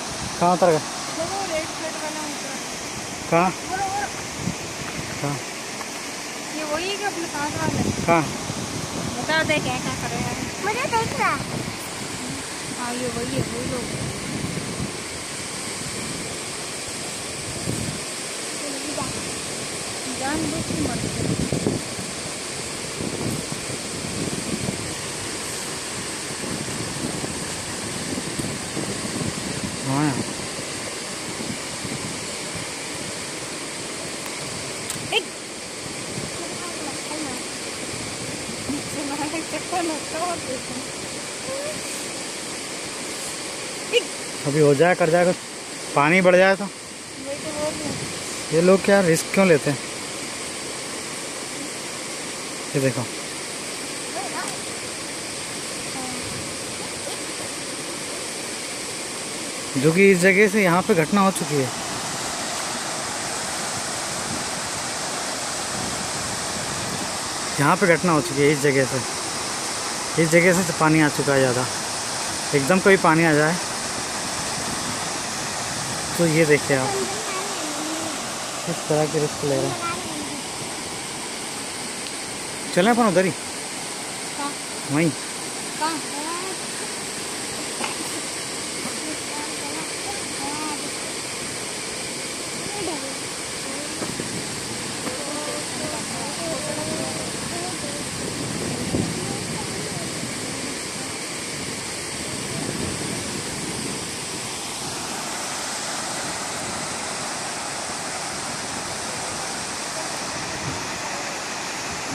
कहाँ उतर गए? देखो रेड प्लेट वाला उतर। कहाँ? कहाँ? ये वही है कि अपने साथ वाला? कहाँ? बता दे क्या क्या करेगा। मुझे देख रहा। हाँ ये वही है, वही लोग। जान बुझ के मरते हैं। हाँ एक नीचे मारे चक्कर लगता है और देखो। एक अभी हो जाए कर जाएगा, पानी बढ़ जाए तो। वही तो बोल रही हूँ। ये लोग क्या रिस्क क्यों लेते हैं? ये देखो, जो कि इस जगह से यहाँ पे घटना हो चुकी है। यहाँ पे घटना हो चुकी है इस जगह से। इस जगह से तो पानी आ चुका है ज़्यादा। एकदम कोई पानी आ जाए तो ये देखिए आप किस तरह के रिस्क ले रहे हैं। चलें अपन उधर ही, कहाँ? वहीं। कहाँ?